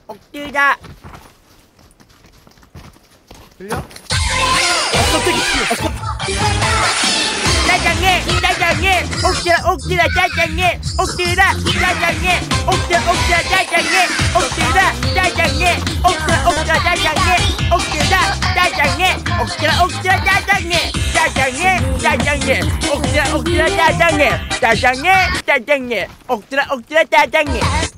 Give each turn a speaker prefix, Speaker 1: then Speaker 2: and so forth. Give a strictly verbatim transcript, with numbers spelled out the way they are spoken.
Speaker 1: 옥지다. 들려? 아, 깜짝이. 짜장면, 짜장면, 옥지라, 옥지라, 짜장면, 옥지라, 짜장면, 옥지라, 옥지라, 짜장면, 옥지라, 짜장면, 옥지라, 옥지라, 짜장면, 옥지라, 짜장면, 옥지라, 옥지라, 짜장면, 짜장면, 짜장면, 옥지라, 옥지라, 짜장면, 짜장면, 짜장면, 옥지라, 옥지라, 짜장면.